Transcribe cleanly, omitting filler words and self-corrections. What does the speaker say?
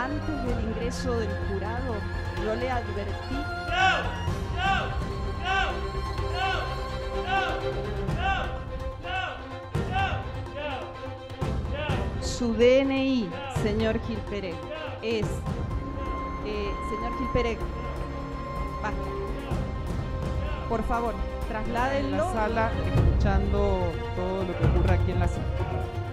antes del ingreso del jurado, yo le advertí. Su DNI, señor Gil Pérez, es... señor Gil Pérez, basta. Por favor, trasládenlo. En la sala, escuchando todo lo que ocurre aquí en la sala.